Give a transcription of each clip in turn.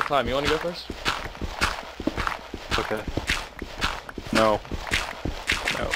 Climb, you want to go first? Okay. No. No.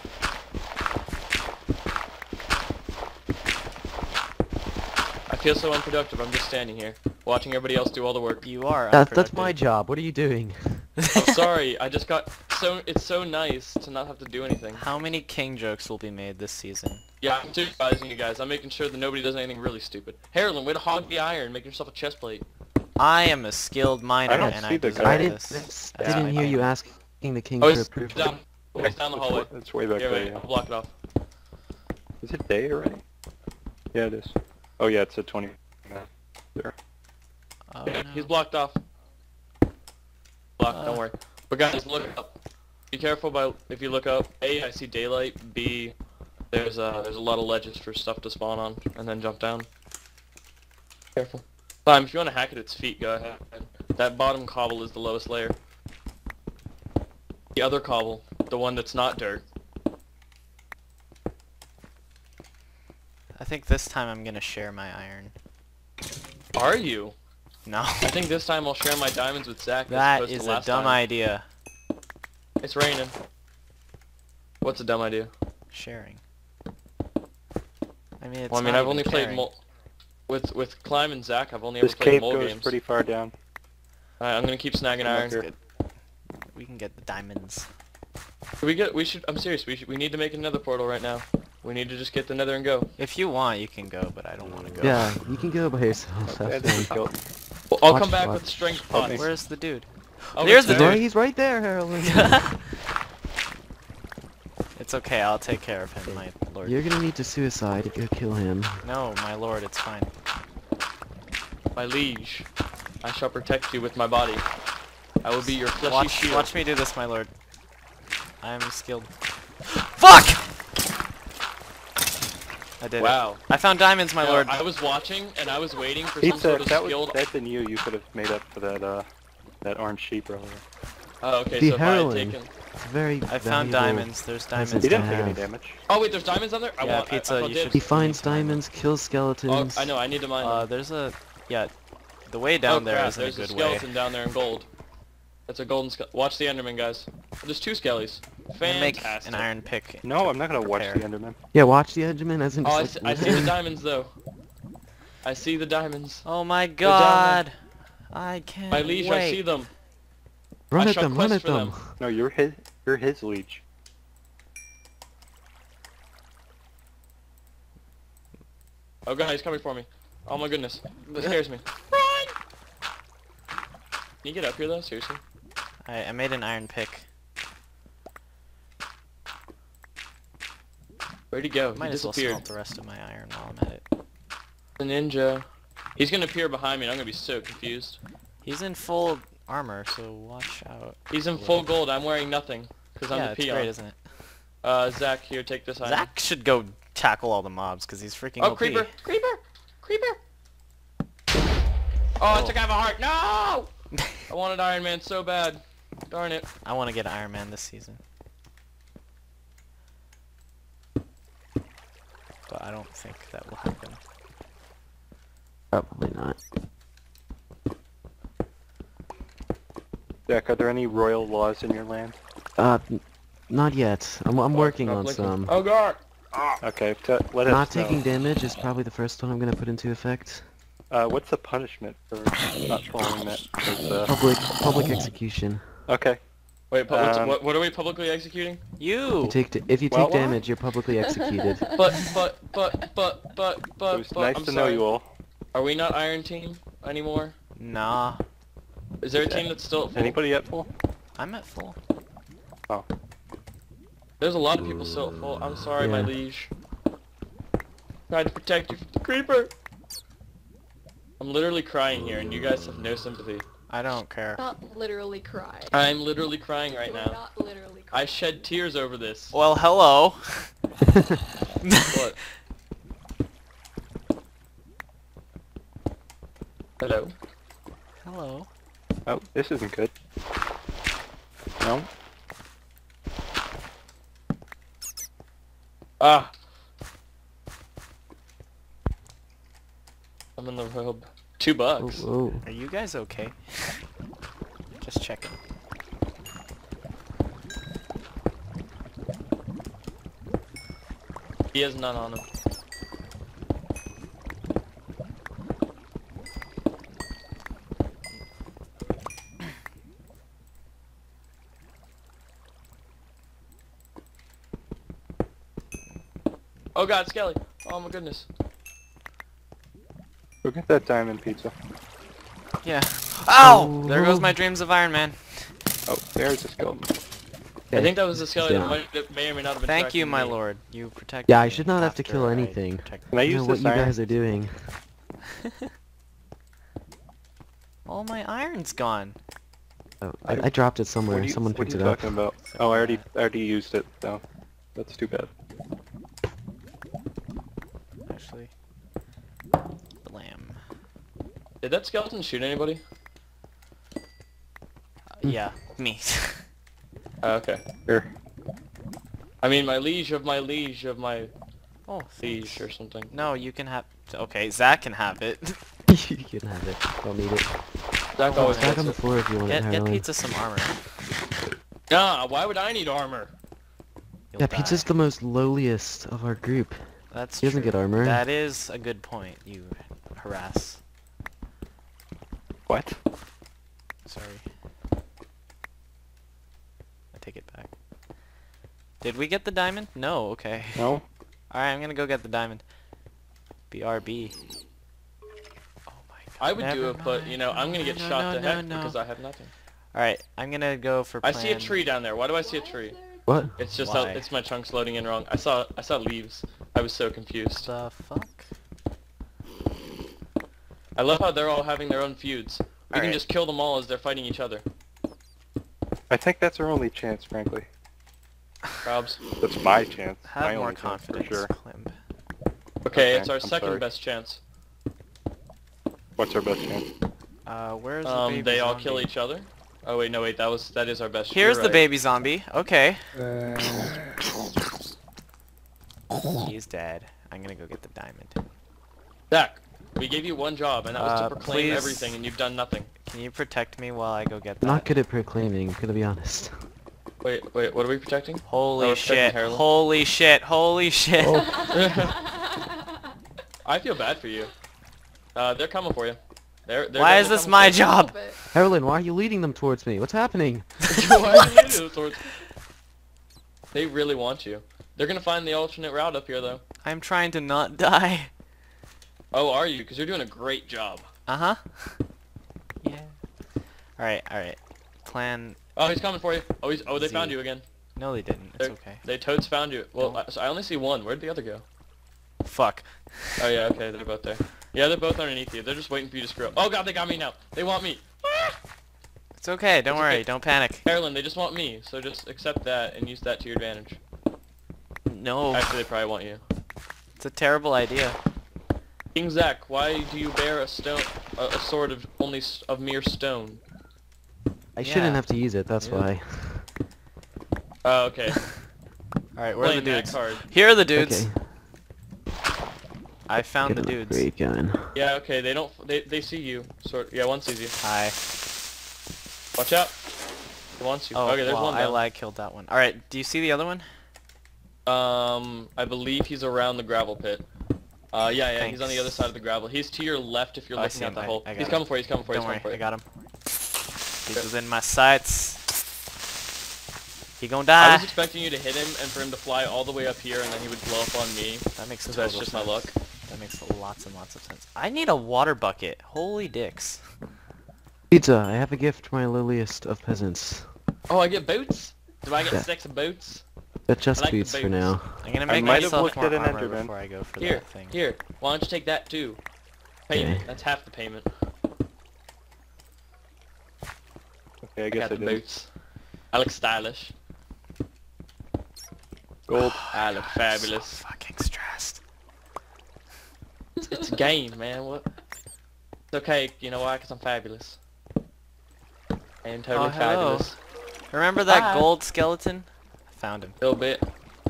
I feel so unproductive. I'm just standing here, watching everybody else do all the work. You are That's my job. What are you doing? I'm sorry. I just got so. It's so nice to not have to do anything. How many king jokes will be made this season? Yeah, I'm supervising you guys. I'm making sure that nobody does anything really stupid. Harlan, way to hog the iron, make yourself a chest plate. I am a skilled miner I don't and see I the deserve guy. I didn't, this. I That's didn't my hear you point. asking the king Oh, for it's approval. down. It's down the hallway. It's way back Here, there, wait, yeah. I'll block it off. Is it day already? Yeah, it is. Oh yeah, it's at 20. There. Oh, Yeah, no. he's blocked off. Blocked, don't worry. But guys, look up. Be careful about if you look up. A, I see daylight. B, there's a lot of ledges for stuff to spawn on, and then jump down. Careful. Climb, if you want to hack at its feet, go ahead. That bottom cobble is the lowest layer. The other cobble, the one that's not dirt. I think this time I'm gonna share my iron. Are you? No. I think this time I'll share my diamonds with Zach. That as opposed is to a last dumb time. idea. It's raining. What's a dumb idea? Sharing. I mean, it's Well, I mean, not I've only even played caring. with Climb and Zach. I've only This ever played cave mole goes games. pretty far down. Alright, I'm gonna keep snagging iron. Here. We can get the diamonds. I'm serious, we need to make another portal right now. We need to just get the nether and go. If you want, you can go, but I don't want to go. Yeah, you can go by yourself. Yeah, That's this is fine. killed. Well, I'll Watch, come back watch. with strength Help pots. me. Where's the dude? Oh, There's it's the there. dude. He's right there, Harold. It's okay, I'll take care of him, my lord. You're gonna need to suicide if you kill him. No, my lord, it's fine. My liege, I shall protect you with my body. I will be your fleshy shield. Watch me do this, my lord. I am skilled. Fuck! I did Wow. it. I found diamonds, my No, lord. I was watching and I was waiting for some Pizza, sort if of that skilled. was been you could have made up for that that orange sheep earlier. Oh, okay. The So if I had heroine. taken. It's very I found valuable. diamonds. There's diamonds. Peasants He to didn't take any have. damage. Oh wait, there's diamonds on there. Yeah, Pizza, I you did. should- He finds diamonds, kills Oh, skeletons. I know. I need to mine them. There's a... Yeah. The way down oh, there crap, isn't there's a good way. skeleton down there in gold. That's a golden Watch the Enderman, guys. There's two skellies. I'm gonna make Fantastic. an iron pick. No, to I'm not gonna watch prepare. the Enderman. Yeah, watch the Edgeman as in Oh, just I see the diamonds though. I see the diamonds. Oh my down god! I can't My liege, wait. I see them. Run I at shall them, run quest at for them. No, you're his leech. Oh god, he's coming for me. Oh my goodness. This scares me. Run! Can you get up here though? Seriously? I made an iron pick. Where'd he go? Might He as well disappeared. smelt the rest of my iron while I'm at it. The ninja. He's gonna appear behind me and I'm gonna be so confused. He's in full armor, so watch out. He's in full gold. I'm wearing nothing. Because I'm Yeah, the it's peon. great, isn't it? Zach, here, take this item. Zach should go tackle all the mobs, because he's freaking Oh, OP. creeper! Creeper! Creeper! Oh, I took out a heart. No! I wanted Iron Man so bad. Darn it. I want to get Iron Man this season. But I don't think that will happen. Probably not. Jack, are there any royal laws in your land? Not yet. I'm working on blinking. some. Oh god! Okay, let Not us know. taking damage is probably the first one I'm gonna put into effect. What's the punishment for not following that? Public execution. Okay. Wait, what are we publicly executing? You! If you Well, take damage, you're publicly executed. But, It was nice I'm to know sorry. you all. Are we not Iron Team anymore? Nah. Is there a team that's still at full? Anybody at full? I'm at full. Oh. There's a lot of people still at full. I'm sorry, my Yeah. liege. Tried to protect you from the creeper. I'm literally crying here, and you guys have no sympathy. I don't care. Not literally cry. I'm literally crying right now. Not literally cry. I shed tears over this. Well, hello. What? Hello? Hello. Oh, this isn't good. No? Ah! I'm in the robe. $2. Oh, Are you guys okay? Just checking. He has none on him. Oh god, Skelly! Oh my goodness. Go get that diamond pizza. Yeah. Ow! There goes my dreams of Iron Man. Oh, there's a skeleton. I think that was the Skelly Yeah. that may or may not have been Thank you, tracking my me. lord. You protect Yeah, me I should not have to after kill I anything. protect- Can I I use know what this you iron? guys are doing. All my iron's gone. Oh, I dropped it somewhere. What are you, Someone what are picked you it up. talking about? Oh, I already used it, though. That's too bad. Actually. Blam. Did that skeleton shoot anybody? Yeah, me. Oh, okay. Here. I mean, my liege of my liege of my Oh, liege thanks. or something. No, you can have... Okay, Zach can have it. You can have it. Don't need it. Zach Oh, always Back gets on the it. floor if you want it, Get Harlan. Pizza some armor. Nah, why would I need armor? You'll Yeah, die. Pizza's the most lowliest of our group. That's He doesn't true. get armor. That is a good point, you harass. What? Sorry. I take it back. Did we get the diamond? No, okay. No? Alright, I'm gonna go get the diamond. BRB. Oh my god. I would do never it, but mind. you know, I'm gonna get No, shot no, to no, heck no. because I have nothing. Alright, I'm gonna go for I plan... see a tree down there. Why do I see a tree? What? It's just Why? it's my chunks loading in wrong. I saw leaves. I was so confused. The fuck? I love how they're all having their own feuds. We can Alright. just kill them all as they're fighting each other. I think that's our only chance, frankly. Probs. That's my chance. Have my more only chance, confidence, for sure. Clem. Okay, Okay, it's our I'm second sorry. best chance. What's our best chance? Where's the baby They all zombie? kill each other. Oh wait, no wait, that is our best. Here's You're the right. baby zombie. Okay. He's dead. I'm gonna go get the diamond. Zach, we gave you one job, and that was to proclaim please. everything, and you've done nothing. Can you protect me while I go get that? Not good at proclaiming, gonna be honest. Wait, what are we protecting? Holy Oh, it's protecting shit. Harlan. Holy shit. Holy shit. I feel bad for you. They're coming for you. They're Why is definitely this coming my for you. job? Harlan, why are you leading them towards me? What's happening? Why are you leading them towards- They really want you. They're gonna find the alternate route up here, though. I'm trying to not die. Oh, are you? Because you're doing a great job. Uh-huh. Yeah. Alright. Clan... Oh, he's coming for you. Oh, they Z. found you again. No, they didn't. It's okay. They toads found you. Well, Don't- so I only see one. Where'd the other go? Fuck. Oh yeah, okay, they're both there. Yeah, they're both underneath you. They're just waiting for you to screw up. Oh god, they got me now. They want me. It's okay. Don't It's worry. okay. Don't panic. Carolyn, they just want me. So just accept that and use that to your advantage. No. Actually, they probably want you. It's a terrible idea. King Zach, why do you bear a stone, a sword of of mere stone? I shouldn't Yeah. have to use it, that's Yeah. why. Oh, okay. Alright, where are the Playing that dudes? card. Here are the dudes. Okay. I found the Get a dudes. great gun. Yeah, okay. They don't. They see you. Sort. Yeah, one sees you. Hi. Watch out. He wants you. Oh, Okay, there's well, one I down. killed that one. Alright, do you see the other one? I believe he's around the gravel pit. Yeah, he's on the Thanks. other side of the gravel. He's to your left if you're Oh, I looking see at him. the I hole. got He's him. coming for you. He's coming for you. Don't He's coming worry, for I you. got him. He was in my sights. He gonna I die. was expecting you to hit him and for him to fly all the way up here and then he would blow up on me. That makes Because total that's just sense. my luck. That makes lots and lots of sense. I need a water bucket. Holy dicks. Pizza, I have a gift for my lowliest of peasants. Oh, I get boots? Do I get Yeah. 6 boots? But just I like the boots for boots. now. I'm gonna I make might have myself looked more at an armor Enderman. before I go for Here, that thing. here. Why don't you take that too? Payment. Okay. That's half the payment. Okay, I I guess got I the did. boots. I look stylish. Gold. I look fabulous. So fucking stressed. It's a game, man. What? It's okay. You know why? Because I'm fabulous. I am totally Oh, hello. fabulous. Remember that Hi. gold skeleton? I found him. A little bit.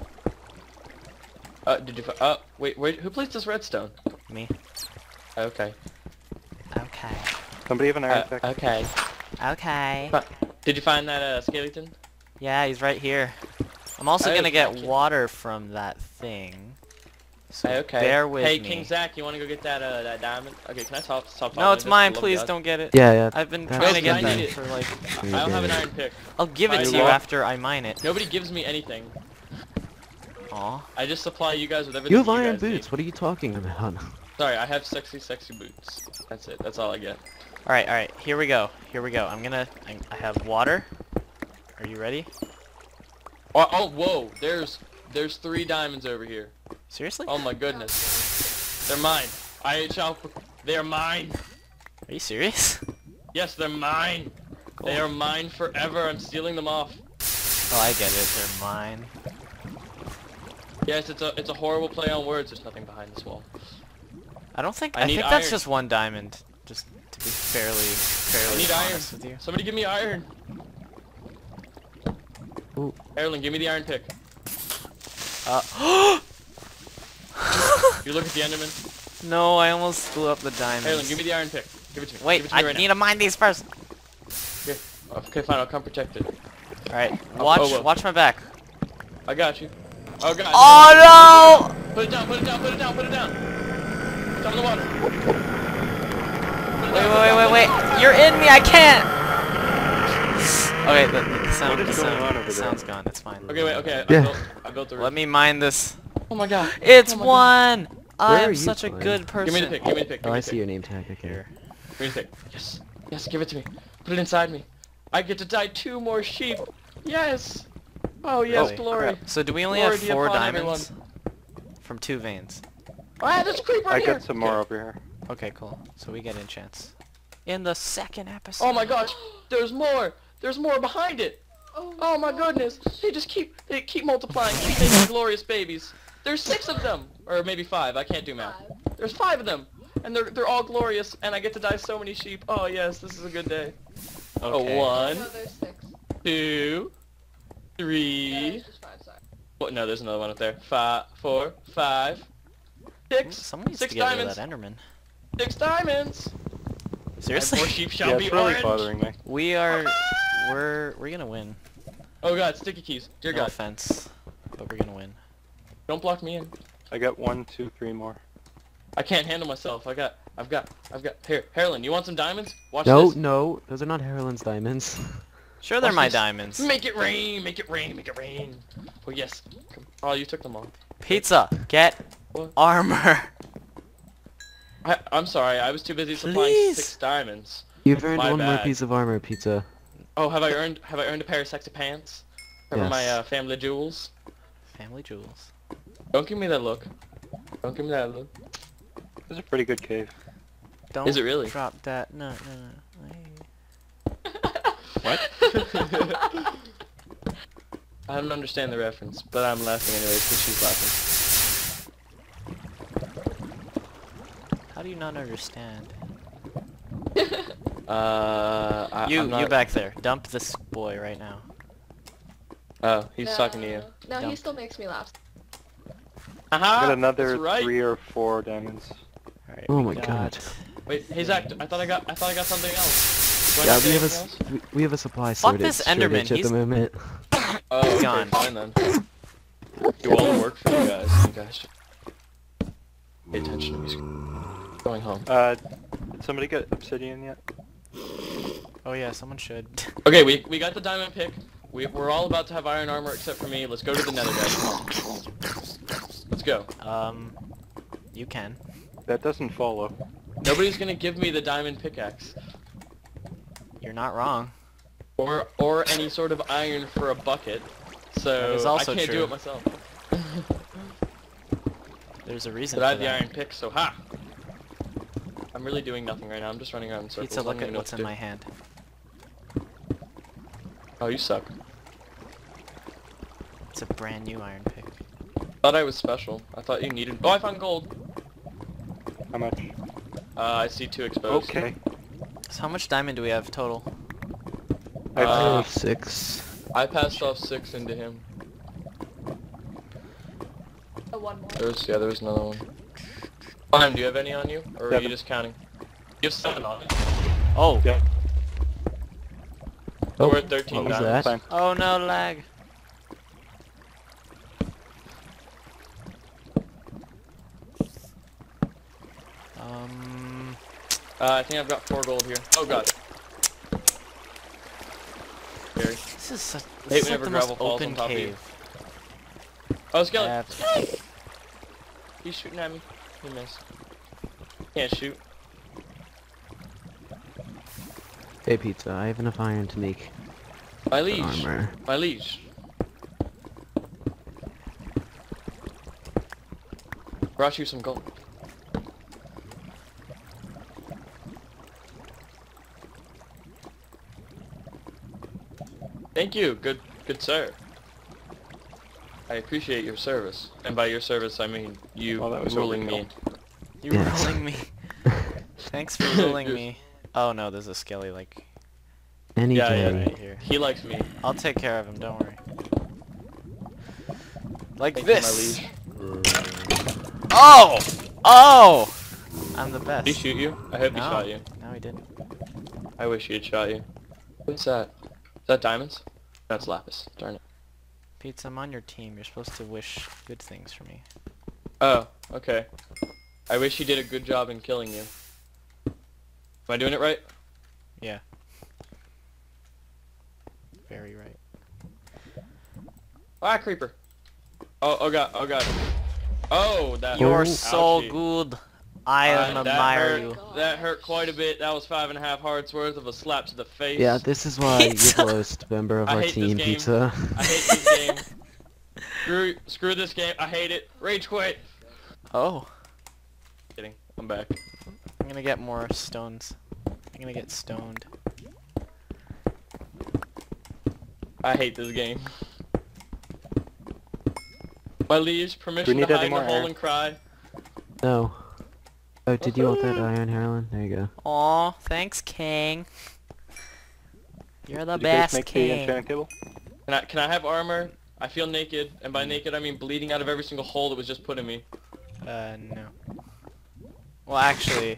Did you? Wait. Who placed this redstone? Me. Okay. Okay. Somebody have an iron pick? Okay. Okay. Did you find that skeleton? Yeah, he's right here. I'm also I gonna have get actually- water from that thing. So Okay. bear with Hey, me. King Zach, you want to go get that diamond? Okay, can I stop talking No, it's to mine. this? Please God. don't get it. Yeah, yeah. I've been That's trying to fine. get I need that it. for like... I don't have an iron pick. I'll give it I to you will. after I mine it. Nobody gives me anything. Aw. I just supply you guys with everything You have iron guys need. boots. What are you talking about? Sorry, I have sexy boots. That's it. That's all I get. Alright, here we go. Here we go. I have water. Are you ready? Oh, whoa! There's 3 diamonds over here. Seriously? Oh my goodness. They're mine. They're mine. Are you serious? Yes, they're mine. Cool. They are mine forever. I'm stealing them off. Oh, I get it. They're mine. Yes, it's a horrible play on words. There's nothing behind this wall. I don't think... I I need think that's iron. just one diamond. Just to be fairly I need iron. honest with you. Somebody give me iron. Ooh. Erlen, give me the iron pick. Uh... You look at the Enderman. No, I almost blew up the diamond. Erlen, give me the iron pick. Give it to me. Wait, give it to me I right need now. to mine these first. Here. Okay, fine. I'll come protect it. Alright, Oh, watch, well. watch my back. I got you. Oh god. Oh no! Put it down. Put it down. Put it down. Put it down. Down in the water. Put it down, Wait! You're in me. I can't. Okay, the sound, What is going on over the there? sound's gone. It's fine. Okay, wait. Okay. Yeah. I built the roof. Let me mine this. Oh my god. It's Oh my one. are I'm you such a flying? good person. Give me the pick. Give me the pick. Give Oh, me I the see pick. your name tag. Okay. Here. Give me the pick. Yes. Yes. Give it to me. Put it inside me. I get to dye 2 more sheep. Yes. Oh yes, Oh, glory. So do we only Glory have be 4 upon diamonds? From 2 veins. Ah, there's a creeper I in here. got some more over here. Okay, cool. So we get enchants. In the second episode. Oh my gosh. There's more. There's more behind it. Oh my goodness. They keep multiplying. Keep making glorious babies. There's 6 of them, or maybe 5. I can't do math. There's 5 of them, and they're all glorious, and I get to dye so many sheep. Oh yes, this is a good day. Okay. Oh, 1, No, there's 6. 2, 3. There's just 5, sorry. What? No, there's another one up there. 5, 4, 5, 6. Someone needs 6 to get rid diamonds. of that Enderman. 6 diamonds. Seriously? More sheep shall Yeah, be it's really orange. bothering me. We're gonna win. Oh god, sticky keys. Dear No god. offense, but we're gonna win. Don't block me in. I got 1, 2, 3 more. I can't handle myself. I've got. Here, Harlan, you want some diamonds? Watch No, this. no, those are not Harlan's diamonds. Sure, they're Watch my this. diamonds. Make it rain, make it rain, make it rain. Oh yes. Come. Oh, you took them all. Pizza, get What? armor. I'm sorry. I was too busy supplying Please. 6 diamonds. You've earned My one more bad. piece of armor, Pizza. Oh, have I earned a pair of sexy pants? Cover my Yes. family jewels. Family jewels. Don't give me that look. Don't give me that look. This is a pretty good cave. Don't Is it really? drop that. No. What? I don't understand the reference, but I'm laughing anyways because she's laughing. How do you not understand? I'm You not... back there. Dump this boy right now. Oh, he's talking to you. No, he Dump. still makes me laugh. I Aha! got another That's right. 3 or 4 diamonds. All right. Oh we my got- god. Wait, hey Zach, I thought I got something else. Do I Yeah, not we get have a anything else? we have a supply Fuck this shortage Enderman, at the moment. Oh, okay, gone. fine then. Do all the work for you guys. You guys should pay attention to me. Going home. Did somebody get obsidian yet? Oh yeah, someone should. Okay, we got the diamond pick. We're all about to have iron armor except for me. Let's go to the nether, guys. Come on. Let's go. You can. That doesn't follow. Nobody's gonna give me the diamond pickaxe. You're not wrong. Or any sort of iron for a bucket. So That is also I can't true. do it myself. There's a reason But I for have the that. iron pick, so ha! I'm really doing nothing right now. I'm just running around in circles. Pizza, I don't look even at know what's what in to my hand. do. Oh, you suck. It's a brand new iron pick. Thought I was special. I thought you needed. Oh, I found gold. How much? I see 2 exposed. Okay. So how much diamond do we have total? I have Uh, 6. I passed off 6 into him. Oh, one more. There was another one. Fine, do you have any on you? Or are you 7. just counting? You have 7 on it. Oh, Yeah. So we're at 13 what was diamonds. that? Fine. Oh no, lag. I think I've got 4 gold here. Oh god. Scary. This is such. Hate This is like whenever the most gravel falls on open top of you. cave. Oh, skeleton! I've- He's shooting at me. He missed. Can't shoot. Hey, Pizza, I have enough iron to make My liege. armor. My liege. Brought you some gold. Thank you, good sir. I appreciate your service, and by your service I mean you Well, that was ruling me. overkill. You Yes. ruling me. Thanks for ruling me. Oh no, there's a skelly like Any Yeah, day. right here. He likes me. I'll take care of him. Don't worry. Like Thank this. you, my liege. Oh! Oh! I'm the best. Did he shoot you? I hope he No. shot you. No, he didn't. I wish he had shot you. What's that? Is that diamonds? That's lapis. Darn it. Pizza, I'm on your team. You're supposed to wish good things for me. Oh, okay. I wish he did a good job in killing you. Am I doing it right? Yeah. Very right. Ah, creeper. Oh god, oh god. Oh, that You're hurt. so Ouchie. good. I That admire hurt. you. That hurt quite a bit. That was 5.5 hearts worth of a slap to the face. Yeah, this is why you're Pizza. the lowest member of I our hate this team, game. Pizza. I hate this game. Screw this game. I hate it. Rage quit. Oh. Kidding. I'm back. I'm gonna get more stones. I'm gonna get stoned. I hate this game. My liege, permission need to any hide in the more hole iron? and cry. No. Oh, did you want that iron, Harlan? There you go. Aw, thanks, King. You're the Did you guys best, make the King. enchanting table? Can I have armor? I feel naked, and by naked I mean bleeding out of every single hole that was just put in me. No. Well, actually,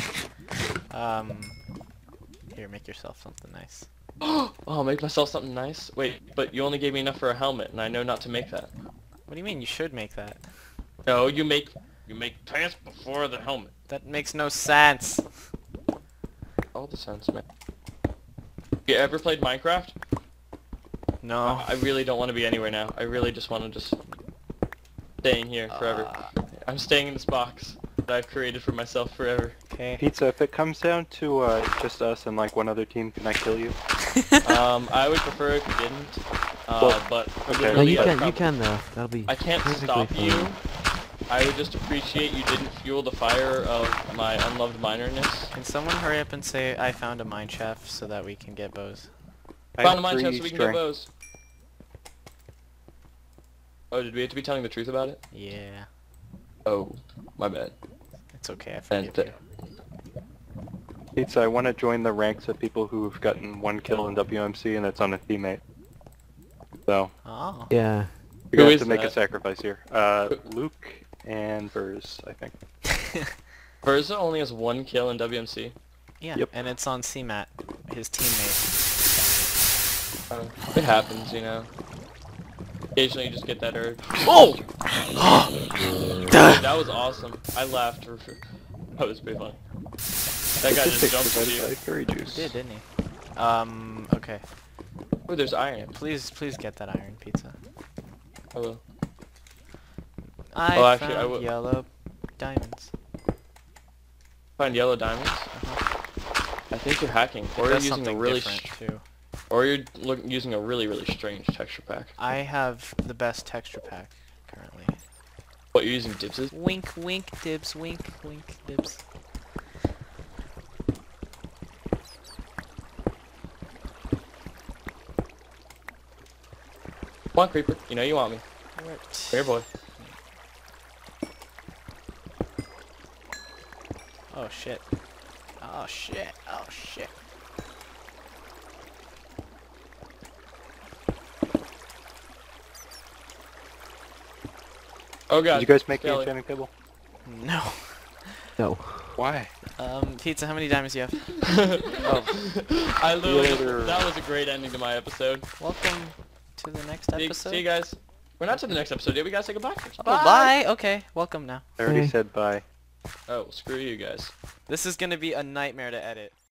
here, make yourself something nice. Oh, make myself something nice? Wait, but you only gave me enough for a helmet, and I know not to make that. What do you mean? You should make that. No, you make pants before the helmet. That makes no sense. All the sense, man. You ever played Minecraft? No. I really don't want to be anywhere now. I really just want to just staying here forever. I'm staying in this box that I've created for myself forever. Okay. Pizza, if it comes down to just us and like one other team, can I kill you? I would prefer if you didn't. Well, But okay. No, literally, you I can, you prob- can though. That'll be I can't perfectly stop fine. you. I would just appreciate you didn't fuel the fire of my unloved minorness. Can someone hurry up and say I found a mine shaft so that we can get bows? I Found a have mine shaft 3 so we can string. get bows. Oh, did we have to be telling the truth about it? Yeah. Oh, my bad. It's okay. I And forgive you. Pizza, I want to join the ranks of people who've gotten 1 kill in WMC and it's on a teammate. So, Oh. Yeah. you're Who gonna have is to make that? a sacrifice here. Luke and Burrs, I think. Verza only has 1 kill in WMC. Yeah. Yep. And it's on CMAT, his teammate. It happens, you know. Occasionally you just get that urge. Oh! Dude, that was awesome. I laughed. That was pretty funny. That guy just jumped at you. Fairy juice. Did, didn't he? Okay. Oh, there's iron. Please get that iron, Pizza. I will. I Oh, actually, I found will- yellow diamonds. Find yellow diamonds? I think you're hacking. It Or you're does using a something really different too. or you're using a really strange texture pack. I have the best texture pack currently. What, you're using dibses? Wink, wink, dibs, wink, wink, dibs. Come on, creeper. You know you want me. Alright. Here, boy. Oh shit. Oh shit. Oh shit. Oh god. Did you guys make the Skelly. enchanting table? No. No. Why? Pizza, how many diamonds do you have? I literally, Later. that was a great ending to my episode. Welcome to the next episode. See you guys. We're not to the next episode yet. We gotta say goodbye first. Oh, bye. Okay, welcome now. I already Hey. said bye. Oh, screw you guys. This is gonna be a nightmare to edit.